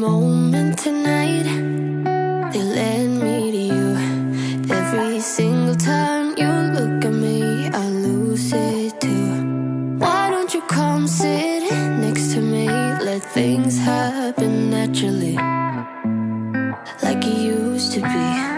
moment tonight, they led me to you. Every single time you look at me, I lose it too. Why don't you come sit next to me? Let things happen naturally, like it used to be.